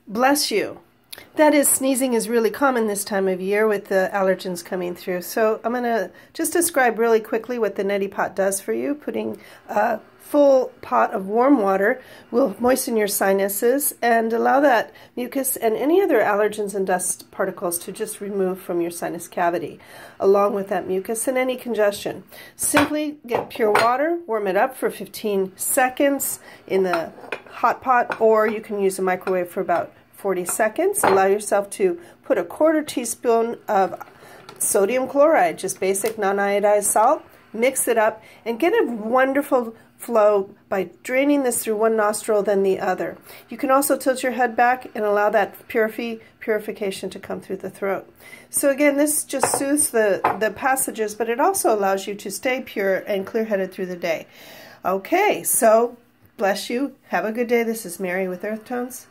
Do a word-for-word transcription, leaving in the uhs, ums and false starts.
Bless you. That is, sneezing is really common this time of year with the allergens coming through. So I'm going to just describe really quickly what the Neti Pot does for you. Putting a full pot of warm water will moisten your sinuses and allow that mucus and any other allergens and dust particles to just remove from your sinus cavity, along with that mucus and any congestion. Simply get pure water, warm it up for fifteen seconds in the hot pot, or you can use a microwave for about forty seconds. Allow yourself to put a quarter teaspoon of sodium chloride, just basic non-iodized salt, mix it up, and get a wonderful flow by draining this through one nostril then the other. You can also tilt your head back and allow that purify, purification to come through the throat. So again, this just soothes the, the passages, but it also allows you to stay pure and clear-headed through the day. Okay, so bless you. Have a good day. This is Mary with EarthTones.